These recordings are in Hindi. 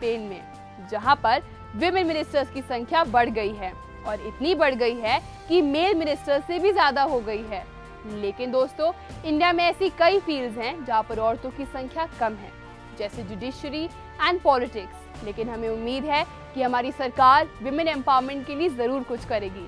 स्पेन में, जहां पर विमेन मिनिस्टर्स की संख्या बढ़ गई है और इतनी बढ़ गई है कि मेल मिनिस्टर से भी ज्यादा हो गई है। लेकिन दोस्तों, इंडिया में ऐसी कई फील्ड्स हैं जहां पर औरतों की संख्या कम है, जैसे जुडिशरी एंड पॉलिटिक्स। लेकिन हमें उम्मीद है कि हमारी सरकार विमेन एम्पावरमेंट के लिए जरूर कुछ करेगी।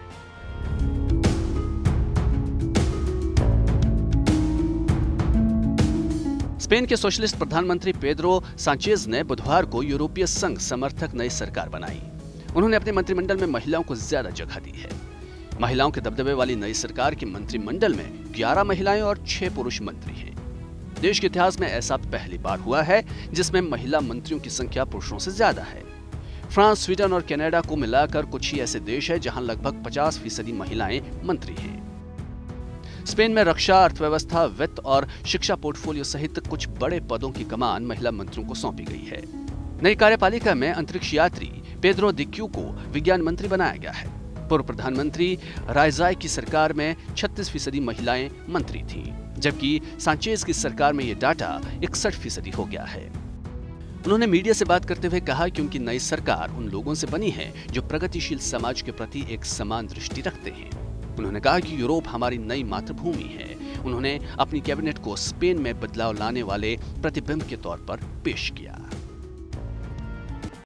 स्पेन के सोशलिस्ट प्रधानमंत्री पेड्रो सांचेज ने बुधवार को यूरोपीय संघ समर्थक नई सरकार बनाई। उन्होंने अपने मंत्रिमंडल में महिलाओं को ज्यादा जगह दी है। महिलाओं के दबदबे वाली नई सरकार के मंत्रिमंडल में 11 महिलाएं और 6 पुरुष मंत्री हैं। देश के इतिहास में ऐसा पहली बार हुआ है जिसमें महिला मंत्रियों की संख्या पुरुषों से ज्यादा है। फ्रांस, स्वीडन और कनाडा को मिलाकर कुछ ही ऐसे देश है जहां लगभग 50% महिलाएं मंत्री हैं। स्पेन में रक्षा, अर्थव्यवस्था, वित्त और शिक्षा पोर्टफोलियो सहित कुछ बड़े पदों की कमान महिला मंत्रियों को सौंपी गई है। नई कार्यपालिका में अंतरिक्ष यात्री पेड्रो दिक्यू को विज्ञान मंत्री बनाया गया है। पूर्व प्रधानमंत्री रायजाई की सरकार में 36% महिलाएं मंत्री थीं, जबकि सांचेज की सरकार में यह डाटा 61% हो गया है। उन्होंने मीडिया से बात करते हुए कहा कि उनकी नई सरकार उन लोगों से बनी है जो प्रगतिशील समाज के प्रति एक समान दृष्टि रखते हैं। उन्होंने कहा कि यूरोप हमारी नई मातृभूमि है। उन्होंने अपनी कैबिनेट को स्पेन में बदलाव लाने वाले प्रतिबिंब के तौर पर पेश किया।